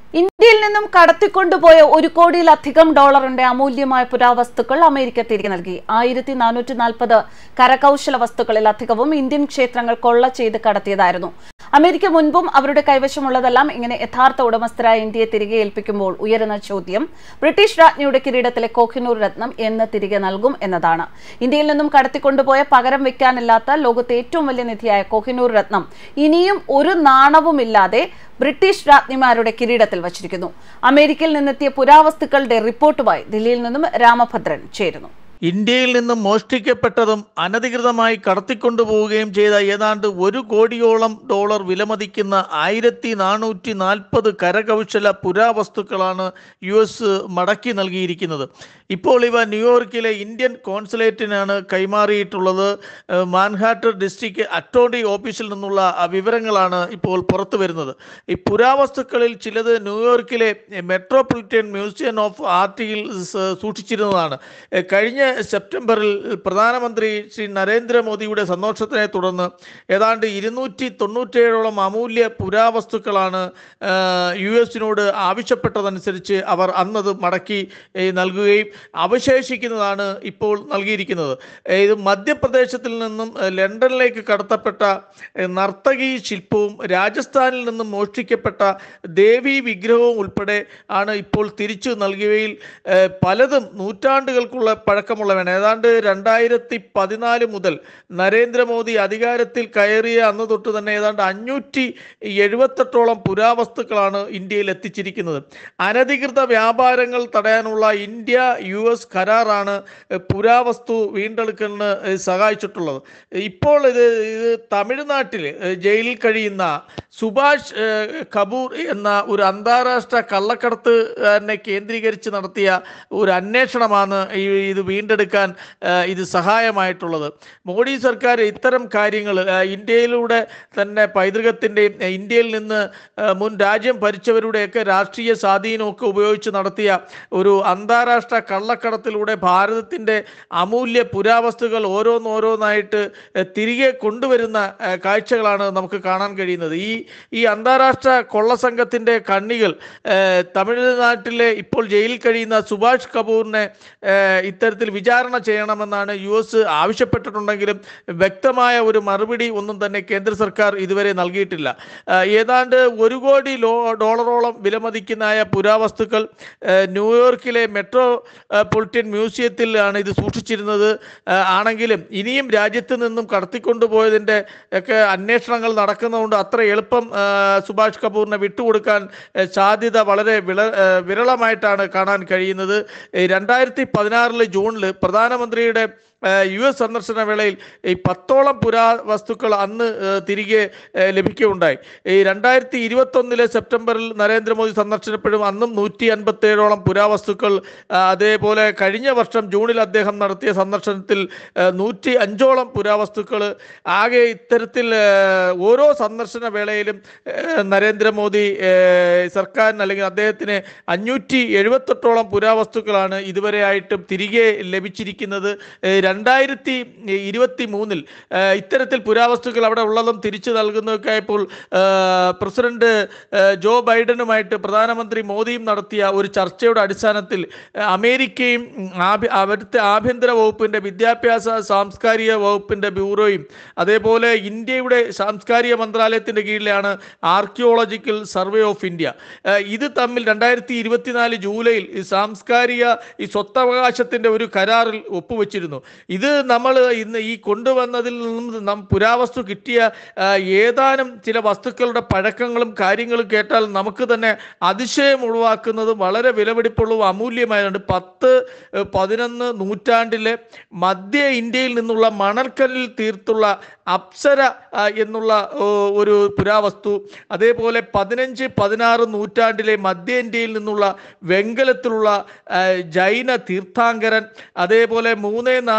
ഇന്ത്യയിൽ നിന്നും കടത്തിക്കൊണ്ടുപോയ $1 കോടിയിലധികം അമൂല്യമായ പുരാവസ്തുക്കൾ അമേരിക്ക തിരികെ നൽകി. 1440 കരകൗശല വസ്തുക്കളിലധികവും ഇന്ത്യൻ ക്ഷേത്രങ്ങൾ കൊള്ള ചെയ്ത് കടത്തിയതായിരുന്നു. അമേരിക്ക മുൻപും അവരുടെ കൈവശമുള്ളതെല്ലാം ഇങ്ങനെ യഥാർത്ഥ ഉടമസ്ഥരായ ഇന്ത്യയെ തിരികെ ഏൽപ്പിക്കുമ്പോൾ ഉയരുന്ന ചോദ്യം ബ്രിട്ടീഷ് രാജ്ഞിയുടെ കിരീടത്തിലെ കോഹിനൂർ രത്നം എന്ന് തിരികെ നൽകും എന്നതാണ്. ഇന്ത്യയിൽ നിന്നും കടത്തിക്കൊണ്ടുപോയ പകരം വെക്കാനില്ലാത്ത ലോകത്തെ ഏറ്റവും വലിയ നിധിയായ കോഹിനൂർ രത്നം ഇനിയും ഒരു നാണവുമില്ലാതെ ബ്രിട്ടീഷ് രാജ്ഞിമാരുടെ കിരീടത്തിൽ വച്ചിരിക്കുന്നു. അമേരിക്കയിൽ നിന്നെത്തിയ പുരാവസ്തുക്കളുടെ റിപ്പോർട്ടുമായി ദില്ലിയിൽ നിന്നും രാമഭദ്രൻ ചേരുന്നു. ഇന്ത്യയിൽ നിന്നും മോഷ്ടിക്കപ്പെട്ടതും അനധികൃതമായി കടത്തിക്കൊണ്ടുപോവുകയും ചെയ്ത ഏതാണ്ട് $1 കോടിയോളം വിലമതിക്കുന്ന 1440 കരകൗശല പുരാവസ്തുക്കളാണ് US മടക്കി നൽകിയിരിക്കുന്നത്. ഇപ്പോൾ ഇവ ന്യൂയോർക്കിലെ ഇന്ത്യൻ കോൺസുലേറ്റിനാണ് കൈമാറിയിട്ടുള്ളത്. മാൻഹാട്ടൻ ഡിസ്ട്രിക്ട് അറ്റോർണി ഓഫീസിൽ നിന്നുള്ള വിവരങ്ങളാണ് ഇപ്പോൾ പുറത്തു വരുന്നത്. ഈ പുരാവസ്തുക്കളിൽ ചിലത് ന്യൂയോർക്കിലെ മെട്രോപൊളിറ്റൻ മ്യൂസിയം ഓഫ് ആർട്ടിൽ സൂക്ഷിച്ചിരുന്നതാണ്. കഴിഞ്ഞ സെപ്റ്റംബറിൽ പ്രധാനമന്ത്രി ശ്രീ നരേന്ദ്രമോദിയുടെ സന്ദർശനത്തിനെ തുടർന്ന് ഏതാണ്ട് 297 അമൂല്യ പുരാവസ്തുക്കളാണ് US ആവശ്യപ്പെട്ടതനുസരിച്ച് അവർ അന്നത് മടക്കി നൽകുകയും അവശേഷിക്കുന്നതാണ് ഇപ്പോൾ നൽകിയിരിക്കുന്നത്. ഇത് മധ്യപ്രദേശത്തിൽ നിന്നും ലണ്ടനിലേക്ക് കടത്തപ്പെട്ട നർത്തകി ശില്പവും രാജസ്ഥാനിൽ നിന്നും മോഷ്ടിക്കപ്പെട്ട ദേവി വിഗ്രഹവും ഉൾപ്പെടെ ആണ് ഇപ്പോൾ തിരിച്ചു നൽകിയവയിൽ പലതും നൂറ്റാണ്ടുകൾക്കുള്ള പഴക്കമുള്ളവയാണ്. ഏതാണ്ട് 2014 മുതൽ നരേന്ദ്രമോദി അധികാരത്തിൽ കയറിയ അന്ന് തൊട്ട് തന്നെ ഏതാണ്ട് 578 പുരാവസ്തുക്കളാണ് ഇന്ത്യയിൽ എത്തിച്ചിരിക്കുന്നത്. അനധികൃത വ്യാപാരങ്ങൾ തടയാനുള്ള ഇന്ത്യ US കരാറാണ് പുരാവസ്തു വീണ്ടെടുക്കലിന് സഹായിച്ചിട്ടുള്ളത്. ഇപ്പോൾ ഇത് തമിഴ്നാട്ടിൽ ജയിലിൽ കഴിയുന്ന സുഭാഷ് കപൂർ എന്ന ഒരു അന്താരാഷ്ട്ര കള്ളക്കടത്തുകാരനെ കേന്ദ്രീകരിച്ച് നടത്തിയ ഒരു അന്വേഷണമാണ് ഇത് വീണ്ടെടുക്കാൻ ഇത് സഹായമായിട്ടുള്ളത്. മോഡി സർക്കാർ ഇത്തരം കാര്യങ്ങൾ ഇന്ത്യയിലൂടെ തന്നെ പൈതൃകത്തിൻ്റെയും ഇന്ത്യയിൽ നിന്ന് മുൻ രാജ്യം ഭരിച്ചവരുടെയൊക്കെ രാഷ്ട്രീയ സ്വാധീനമൊക്കെ ഉപയോഗിച്ച് നടത്തിയ ഒരു അന്താരാഷ്ട്ര കള്ളക്കടത്തിലൂടെ ഭാരതത്തിൻ്റെ അമൂല്യ പുരാവസ്തുക്കൾ ഓരോന്നോരോന്നായിട്ട് തിരികെ കൊണ്ടുവരുന്ന കാഴ്ചകളാണ് നമുക്ക് കാണാൻ കഴിയുന്നത്. ഈ അന്താരാഷ്ട്ര കൊള്ളസംഘത്തിൻ്റെ കണ്ണികൾ തമിഴ്നാട്ടിലെ ഇപ്പോൾ ജയിലിൽ കഴിയുന്ന സുഭാഷ് കപൂറിനെ ഇത്തരത്തിൽ വിചാരണ ചെയ്യണമെന്നാണ് US ആവശ്യപ്പെട്ടിട്ടുണ്ടെങ്കിലും വ്യക്തമായ ഒരു മറുപടി ഒന്നും തന്നെ കേന്ദ്ര സർക്കാർ ഇതുവരെ നൽകിയിട്ടില്ല. ഏതാണ്ട് $1 കോടി വിലമതിക്കുന്നതായ പുരാവസ്തുക്കൾ ന്യൂയോർക്കിലെ മെട്രോപൊളിറ്റൻ മ്യൂസിയത്തിലാണ് ഇത് സൂക്ഷിച്ചിരുന്നത്. ആണെങ്കിലും ഇനിയും രാജ്യത്ത് നിന്നും കടത്തിക്കൊണ്ടുപോയതിൻ്റെ ഒക്കെ അന്വേഷണങ്ങൾ നടക്കുന്നതുകൊണ്ട് അത്ര എളുപ്പം സുഭാഷ് കപൂറിനെ വിട്ടുകൊടുക്കാൻ സാധ്യത വളരെ വിരളമായിട്ടാണ് കാണാൻ കഴിയുന്നത്. 2016 ജൂണിൽ പ്രധാനമന്ത്രിയുടെ US സന്ദർശന വേളയിൽ ഈ 10 പുരാവസ്തുക്കൾ അന്ന് തിരികെ ലഭിക്കുകയുണ്ടായി. 2021 സെപ്റ്റംബറിൽ നരേന്ദ്രമോദി സന്ദർശനപ്പെടും അന്നും 157 പുരാവസ്തുക്കൾ. അതേപോലെ കഴിഞ്ഞ വർഷം ജൂണിൽ അദ്ദേഹം നടത്തിയ സന്ദർശനത്തിൽ 105 പുരാവസ്തുക്കൾ. ആകെ ഇത്തരത്തിൽ ഓരോ സന്ദർശന വേളയിലും നരേന്ദ്രമോദി സർക്കാരിന് അല്ലെങ്കിൽ അദ്ദേഹത്തിന് 578 പുരാവസ്തുക്കളാണ് ഇതുവരെയായിട്ടും തിരികെ ലഭിച്ചിരിക്കുന്നത്. 2023 ഇത്തരത്തിൽ പുരാവസ്തുക്കൾ അവിടെ ഉള്ളതും തിരിച്ചു നൽകുന്നതൊക്കെ ഇപ്പോൾ പ്രസിഡന്റ് ജോ ബൈഡനുമായിട്ട് പ്രധാനമന്ത്രി മോദിയും നടത്തിയ ഒരു ചർച്ചയുടെ അടിസ്ഥാനത്തിൽ അമേരിക്കയും അവിടുത്തെ ആഭ്യന്തര വകുപ്പിൻ്റെ വിദ്യാഭ്യാസ സാംസ്കാരിക വകുപ്പിൻ്റെ ബ്യൂറോയും അതേപോലെ ഇന്ത്യയുടെ സാംസ്കാരിക മന്ത്രാലയത്തിൻ്റെ കീഴിലാണ് ആർക്കിയോളജിക്കൽ സർവേ ഓഫ് ഇന്ത്യ ഇത് തമ്മിൽ 2024 ജൂലൈയിൽ സാംസ്കാരിക സ്വത്തവകാശത്തിൻ്റെ ഒരു കരാറിൽ ഒപ്പുവെച്ചിരുന്നു. ഇത് നമ്മൾ ഇന്ന് ഈ കൊണ്ടുവന്നതിൽ നിന്നും പുരാവസ്തു കിട്ടിയ ഏതാനും ചില വസ്തുക്കളുടെ പഴക്കങ്ങളും കാര്യങ്ങളും കേട്ടാൽ നമുക്ക് തന്നെ അതിശയം ഉളവാക്കുന്നത് വളരെ വിലപിടിപ്പുള്ളതും അമൂല്യമായതുണ്ട്. 10-11 നൂറ്റാണ്ടിലെ മധ്യ ഇന്ത്യയിൽ നിന്നുള്ള മണൽക്കല്ലിൽ തീർത്തുള്ള അപ്സര എന്നുള്ള ഒരു പുരാവസ്തു, അതേപോലെ 15-16 നൂറ്റാണ്ടിലെ മധ്യ ഇന്ത്യയിൽ നിന്നുള്ള വെങ്കലത്തിലുള്ള ജൈന തീർത്ഥാങ്കരൻ, അതേപോലെ 3-4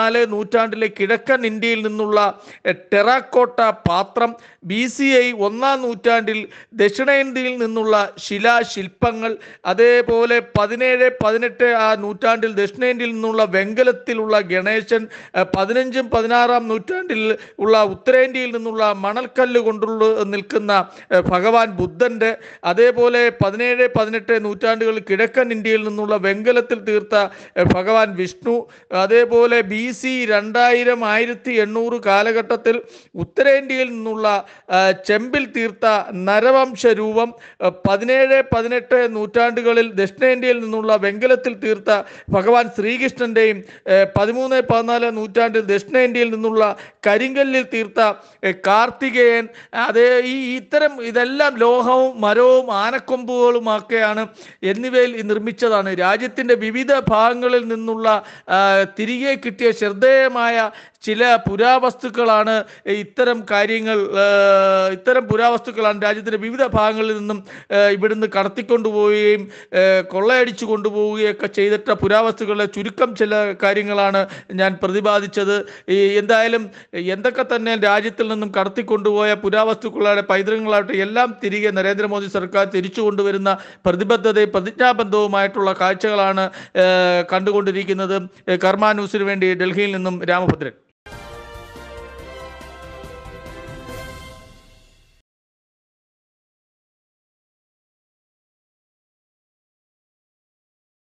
14 നൂറ്റാണ്ടിലെ കിഴക്കൻ ഇന്ത്യയിൽ നിന്നുള്ള ടെറാക്കോട്ട പാത്രം, BCI 1-ാം നൂറ്റാണ്ടിൽ ദക്ഷിണേന്ത്യയിൽ നിന്നുള്ള ശിലാശില്പങ്ങൾ, അതേപോലെ 17-18 ആ നൂറ്റാണ്ടിൽ ദക്ഷിണേന്ത്യയിൽ നിന്നുള്ള വെങ്കലത്തിലുള്ള ഗണേശൻ, 15-16 നൂറ്റാണ്ടിൽ ഉള്ള ഉത്തരേന്ത്യയിൽ നിന്നുള്ള മണൽക്കല്ല് കൊണ്ടുള്ള നിൽക്കുന്ന ഭഗവാൻ ബുദ്ധൻ്റെ, അതേപോലെ 17-18 നൂറ്റാണ്ടുകളിൽ കിഴക്കൻ ഇന്ത്യയിൽ നിന്നുള്ള വെങ്കലത്തിൽ തീർത്ത ഭഗവാൻ വിഷ്ണു, അതേപോലെ BC 2000-1800 കാലഘട്ടത്തിൽ ഉത്തരേന്ത്യയിൽ നിന്നുള്ള ചെമ്പിൽ തീർത്ത നരവംശ രൂപം, 17-18 നൂറ്റാണ്ടുകളിൽ ദക്ഷിണേന്ത്യയിൽ നിന്നുള്ള വെങ്കലത്തിൽ തീർത്ത ഭഗവാൻ ശ്രീകൃഷ്ണൻ്റെയും, 13-14 നൂറ്റാണ്ടിൽ ദക്ഷിണേന്ത്യയിൽ നിന്നുള്ള കരിങ്കല്ലിൽ തീർത്ത കാർത്തികേയൻ, ഇതെല്ലാം ലോഹവും മരവും ആനക്കൊമ്പുകളുമൊക്കെയാണ് എന്നിവയിൽ നിർമ്മിച്ചതാണ്. രാജ്യത്തിൻ്റെ വിവിധ ഭാഗങ്ങളിൽ നിന്നുള്ള തിരികെ കിട്ടിയ ശ്രദ്ധേയമായ ചില പുരാവസ്തുക്കളാണ് ഇത്തരം പുരാവസ്തുക്കളാണ് രാജ്യത്തിൻ്റെ വിവിധ ഭാഗങ്ങളിൽ നിന്നും ഇവിടുന്ന് കടത്തിക്കൊണ്ടുപോവുകയും കൊള്ളയടിച്ചു കൊണ്ടുപോവുകയൊക്കെ ചെയ്തിട്ട പുരാവസ്തുക്കളുടെ ചുരുക്കം ചില കാര്യങ്ങളാണ് ഞാൻ പ്രതിപാദിച്ചത്. എന്തായാലും എന്തൊക്കെ തന്നെ രാജ്യത്തിൽ നിന്നും കടത്തിക്കൊണ്ടുപോയ പുരാവസ്തുക്കളുടെ പൈതൃകങ്ങളായിട്ട് എല്ലാം തിരികെ നരേന്ദ്രമോദി സർക്കാർ തിരിച്ചു കൊണ്ടുവരുന്ന പ്രതിബദ്ധതയും പ്രതിജ്ഞാബദ്ധവുമായിട്ടുള്ള കാഴ്ചകളാണ് കണ്ടുകൊണ്ടിരിക്കുന്നത്. കർമ്മ ന്യൂസിന് വേണ്ടി ഡൽഹിയിൽ നിന്നും രാമഭദ്രൻ.